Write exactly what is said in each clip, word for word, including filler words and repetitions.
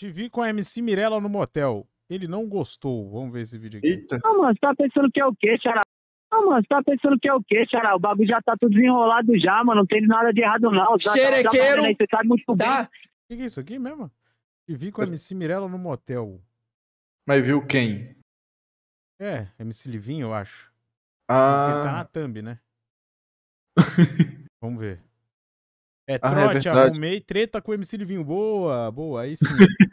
Te vi com a M C Mirella no motel. Ele não gostou. Vamos ver esse vídeo aqui. Eita. Ah, mano, você tá pensando que é o quê, Xará? Ah, mano, você tá pensando que é o quê, Xará? O bagulho já tá tudo desenrolado já, mano. Não tem nada de errado, não. Tá- tá Xerequeiro, aí, você sabe muito bem. tá? O que, que é isso aqui mesmo? Te vi com a M C Mirella no motel. Mas viu quem? É, M C Livinho, eu acho. Porque tá na Ah, thumb, né? Vamos ver. É, Ah, é trote, verdade. arrumei treta com o M C Livinho. Boa, boa, aí sim.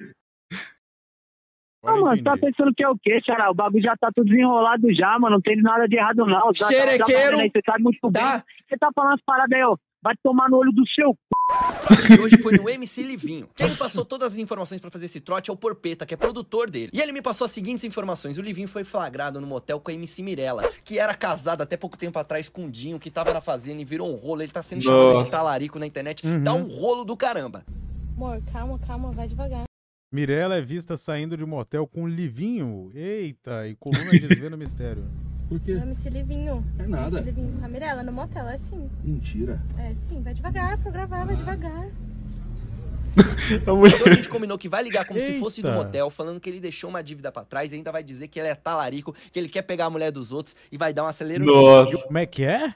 Ah, Agora eu mano, você tá entendi. pensando que é o quê, Xará? O bagulho já tá tudo desenrolado já, mano. Não tem nada de errado, não. Tá- tá- Xerequeiro, tá aí, você sabe muito bem. tá? Você tá falando as paradas aí, ó. Vai tomar no olho do seu c... O trote de hoje foi no M C Livinho. Quem me passou todas as informações pra fazer esse trote é o Porpeta, que é produtor dele. E ele me passou as seguintes informações. O Livinho foi flagrado no motel com a M C Mirella, que era casada até pouco tempo atrás com o Dinho, que tava na fazenda e virou um rolo. Ele tá sendo chamado de Nossa. talarico na internet. Uhum. Tá um rolo do caramba. Amor, calma, calma, vai devagar. Mirella é vista saindo de motel com Livinho. Eita, e coluna desvenda o mistério. Por quê? Eu me se Livinho. É nada. M C Livinho com a Mirella no motel, é sim. Mentira. É sim, vai devagar pra gravar, vai devagar. a mulher... Então a gente combinou que vai ligar como se fosse do Eita. motel, falando que ele deixou uma dívida pra trás e ainda vai dizer que ele é talarico, que ele quer pegar a mulher dos outros e vai dar um acelero nele. Nossa. Como é que é?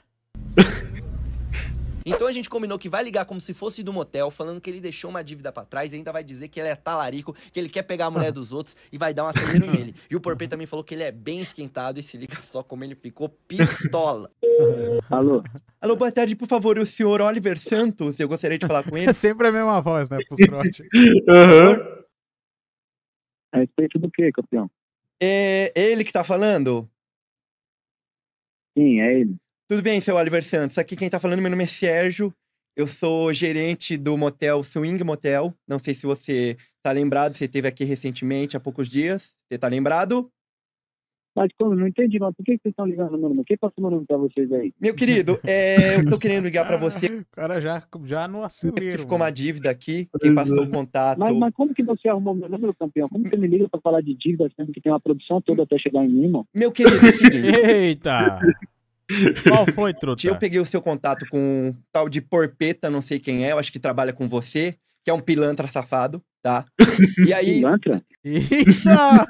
Então a gente combinou que vai ligar como se fosse do motel, falando que ele deixou uma dívida pra trás e ainda vai dizer que ele é talarico, que ele quer pegar a mulher dos outros e vai dar um acelero nele. E o Porpê também falou que ele é bem esquentado e se liga só como ele ficou pistola. Alô? Alô, boa tarde, por favor, o senhor Oliver Santos, eu gostaria de falar com ele. É sempre a mesma voz, né? Pros trote. Aham. A respeito do quê, campeão? É ele que tá falando? Sim, é ele. Tudo bem, seu Oliver Santos, aqui quem tá falando, meu nome é Sérgio, eu sou gerente do motel Swing Motel, não sei se você tá lembrado, você esteve aqui recentemente, há poucos dias, você tá lembrado? Mas como? Não entendi, mas por que vocês estão ligando meu número? Quem passou meu número pra vocês aí? Meu querido, é, eu tô querendo ligar pra você, O cara já, já no que acelero. ficou uma mano. dívida aqui, quem passou o contato... Mas, mas como que você arrumou meu número, campeão? Como você me liga pra falar de dívida, sendo que tem uma produção toda até chegar em mim, mano? Meu querido, é o seguinte... Eita! Qual foi, truta? Eu peguei o seu contato com um tal de Porpeta, não sei quem é, eu acho que trabalha com você, que é um pilantra safado, tá? E aí, Pilantra? Eita!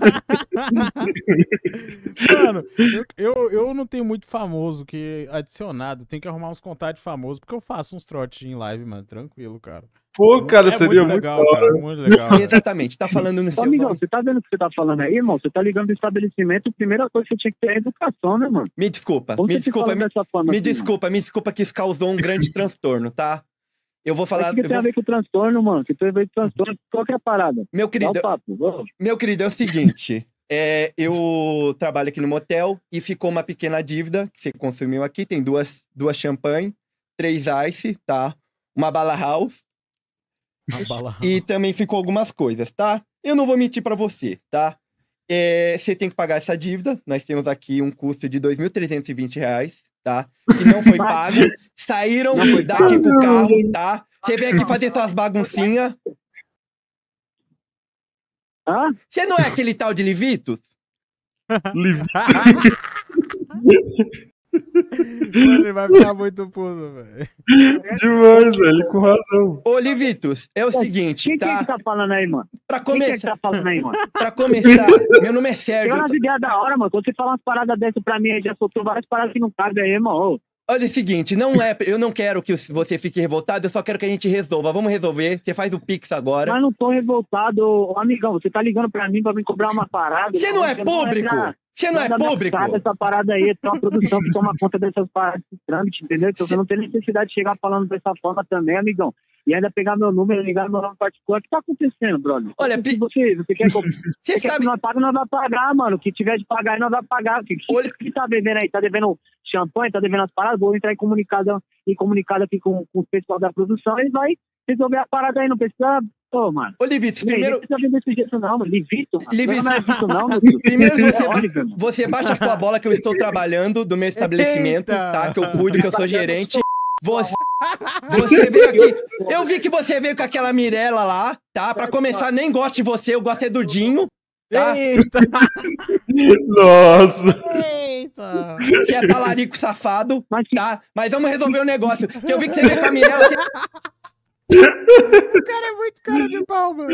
Mano, eu, eu, eu não tenho muito famoso que adicionado. Tem que arrumar uns contatos famosos, porque eu faço uns trotes em live, mano. Tranquilo, cara. Pô, cara, é seria muito muito, legal, da hora. cara. Muito legal. velho. exatamente, tá falando no Ô, seu amigão, nome. você tá vendo o que você tá falando aí, irmão? Você tá ligando do estabelecimento, a primeira coisa que você tinha que ter é educação, né, mano? Me desculpa, Como me você se desculpa, fala me, dessa forma me assim, desculpa, me desculpa que isso causou um grande transtorno, tá? Eu vou Mas falar... o que eu tem a vou- ver com o transtorno, mano? Que tem a ver com o transtorno? Qual que é a parada? Meu Dá querido, o papo. Ô, meu querido, é o seguinte, é, eu trabalho aqui no motel e ficou uma pequena dívida que você consumiu aqui, tem duas, duas champanhe, três ice, tá? Uma bala house, Uma bala- e também ficou algumas coisas, tá? Eu não vou mentir pra você, tá? É, você tem que pagar essa dívida. Nós temos aqui um custo de dois mil trezentos e vinte reais, tá? Que não foi pago. Saíram Não foi daqui pago. com o carro, tá? Você vem aqui fazer suas baguncinhas. Hã? Você não é aquele tal de Livitos? Livre. Mano, ele vai ficar muito puto, velho. Demais, velho, com razão. Ô, Livitos, é o seguinte, Quem, quem tá? que tá falando aí, mano? Pra Quem que é que começar, tá falando aí, mano? pra começar, meu nome é Tem Sérgio. umas ideias da hora, mano. Quando você fala umas paradas dessas pra mim, aí já soltou várias paradas que não cabem aí, irmão. Ô, Olha o seguinte, não é, eu não quero que você fique revoltado, eu só quero que a gente resolva. Vamos resolver. Você faz o Pix agora. Mas não tô revoltado, ô, amigão. Você tá ligando pra mim pra me cobrar uma parada. Você não é Você público? pra- Você não é da minha público? casa, essa parada aí, tem uma produção que toma conta dessas paradas de trâmite, entendeu? Então você não tem necessidade de chegar falando dessa forma também, amigão. E ainda pegar meu número, ligar meu nome particular. O que tá acontecendo, brother? Olha, Se pi- você, você quer que eu- Você Você quer sabe... que nós paga, nós vai pagar, mano. O que tiver de pagar, nós vai pagar. O que, Olha- que tá devendo aí? Tá devendo champanhe, tá devendo as paradas? Vou entrar em comunicado, em comunicado aqui com, com o pessoal da produção. Eles vai resolver a parada aí. Não precisa... Pô, mano. Ô, Livitos, Primeiro... primeiro, Não precisa vender desse jeito não, mano. Livito, mano. Livito. Não é Livito não, meu filho. primeiro É você, Oliver, mano. você baixa a sua bola que eu estou trabalhando do meu estabelecimento, Eita. tá? Que eu cuido, que eu sou gerente. Você, você veio aqui... Eu vi que você veio com aquela Mirella lá, tá? Pra começar, nem gosto de você, eu gosto é do Dinho, tá? Eita! Nossa. Eita! Que é talarico safado, Mas que... tá? Mas vamos resolver o negócio. Que eu vi que você veio com a Mirella... Você... O cara é muito cara de pau, mano.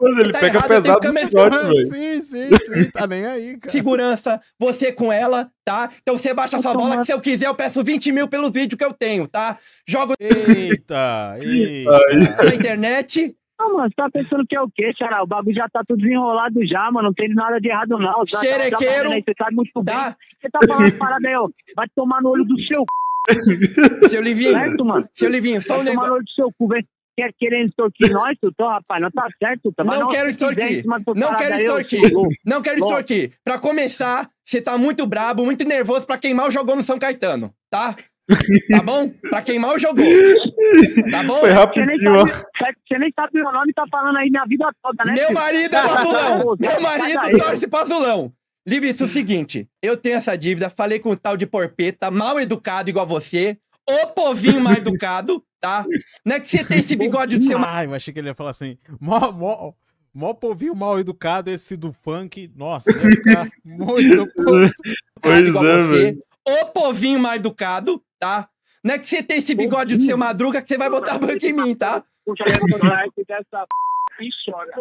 Mano, ele Tá pega errado, eu tenho pesado no câmera- shot, velho. Sim, sim, sim, tá nem aí, cara. Segurança, você com ela, tá? Então você baixa sua bola que se eu quiser eu peço vinte mil pelos vídeos que eu tenho, tá? Jogo Eita, eita. na internet. Não, mano, você tá pensando que é o quê, Xará? O bagulho já tá tudo desenrolado já, mano. Não tem nada de errado, não. Você tá- tá Xerequeiro, fazendo aí, você sabe muito bem. tá? Você tá falando as paradas aí, ó. Vai tomar no olho do seu c... Seu Livinho, certo, mano? seu Livinho, só um Vai tomar negócio. no olho do seu cu, vem. Quer querendo extorquir nós, Tutão, rapaz? Não tá certo, Tutão. Vai Não dar quero o que quiser em extorquir. cima dessas Não paradas quero aí, ô, extorquir. seu louco. Não quero Louco. extorquir. Pra começar, você tá muito brabo, muito nervoso pra queimar o jogou no São Caetano, tá? Tá bom? Pra queimar o jogou. Tá bom? Foi Você nem, rapidinho, ó. sabe, você nem sabe meu nome e tá falando aí minha vida toda, né? Meu filho? marido é Tá, Pazulão. tá, Meu marido tá aí. torce Pazulão. Livito, é o seguinte, eu tenho essa dívida, falei com o tal de porpeta, mal educado igual você, o povinho mal educado, tá? Não é que você tem esse bigode do seu... Ai, eu achei que ele ia falar assim, mó, mó, mó povinho mal educado esse do funk. Nossa, vai ficar muito puto. Pois igual é, você, velho. o povinho mal educado, tá? Não é que você tem esse bigode do seu Madruga que você vai botar banco em mim, tá? Puxa, leva o like dessa pichona.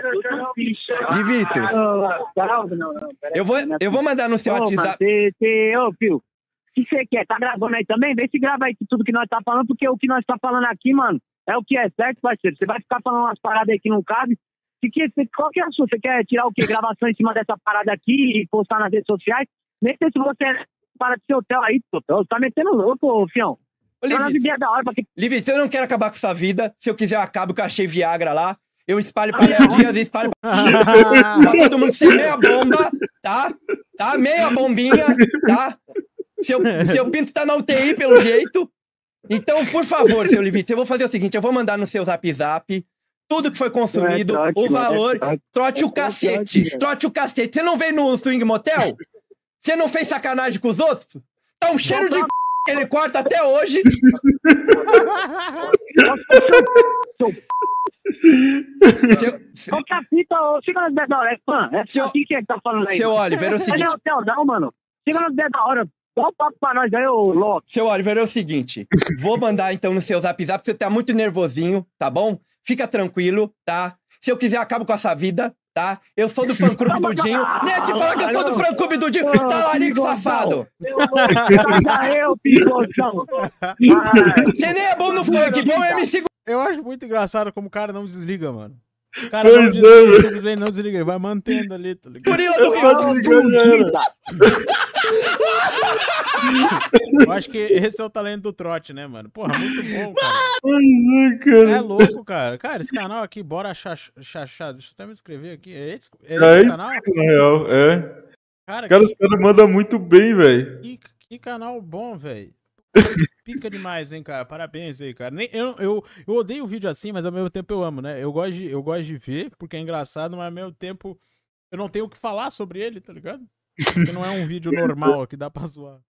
Livito, Não, não, não. eu vou, eu vou mandar no seu Ô, mano, WhatsApp. cê- cê- Ô, Fio, o que você quer? Tá gravando aí também? Vê se grava aí tudo que nós tá falando, porque o que nós tá falando aqui, mano, é o que é certo, parceiro. Você vai ficar falando umas paradas aí que não cabe. Que, que, cê- qual que é a sua? Você quer tirar o quê? Gravação em cima dessa parada aqui e postar nas redes sociais? Nem sei se você para de seu hotel aí, pô. Você tá metendo louco, ô, Fião. Ô, Tá nas Livito, ideias da hora pra que... Livito, eu não quero acabar com sua vida. Se eu quiser, eu acabo, que eu achei Viagra lá. Eu espalho pra Léo Dias e espalho pra todo mundo ser meia bomba, tá? Tá? Meia bombinha, tá? Seu, seu pinto tá na U T I, pelo jeito. Então, por favor, seu Livito, eu vou fazer o seguinte, eu vou mandar no seu Zap Zap tudo que foi consumido, É trote, o valor, é trote. trote o É cacete, trote. trote o cacete. Você não veio no Swing Motel? Você não fez sacanagem com os outros? Tá um cheiro de c... que ele corta até hoje. Seu, Qual que é a fita, ô? Siga nas ideias da hora, é fã. É Seu- fã. Quem que é que tá falando aí? seu Oliver, é o Mas seguinte. é hotel, não, mano. Siga nas ideias da hora. Dá um papo pra nós aí, ô louco. Seu Oliver, é o seguinte, vou mandar então no seu Zap Zap, você tá muito nervosinho, tá bom? Fica tranquilo, tá? Se eu quiser, eu acabo com essa vida, tá? Eu sou do fã clube do Dinho. Nem ia te falar que eu sou do fã clube do Dinho. Talarico safado. Sai eu, picotão. Você nem é bom no funk, bom é M C. Eu acho muito engraçado como o cara não desliga, mano. Os caras Pois não é, desligam, velho. simplesmente não desliga, ele vai mantendo ali, tá ligado? Gorila É do só Rio. desligar já era. Eu acho que esse é o talento do trote, né, mano? Porra, muito bom, cara. Pois é, É cara. louco, cara. Cara, esse canal aqui, bora chachar. Deixa eu até me inscrever aqui. É esse, é esse É canal? isso, na real. É. Cara, Cara, que, os caras mandam muito bem, velho. que, que canal bom, velho. Pica demais, hein, cara. Parabéns aí, cara. Nem, eu, eu, eu odeio vídeo assim, mas ao mesmo tempo eu amo, né? Eu gosto de, eu gosto de ver, porque é engraçado, mas ao mesmo tempo eu não tenho o que falar sobre ele, tá ligado? Porque não é um vídeo normal que dá pra zoar.